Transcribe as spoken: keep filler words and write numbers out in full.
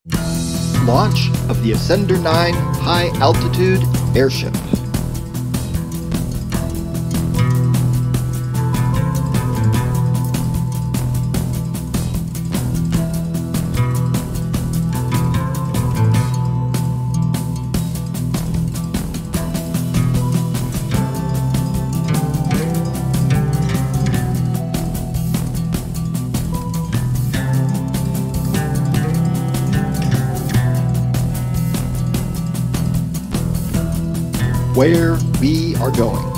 Launch of the Ascender nine High Altitude Airship. Where we are going.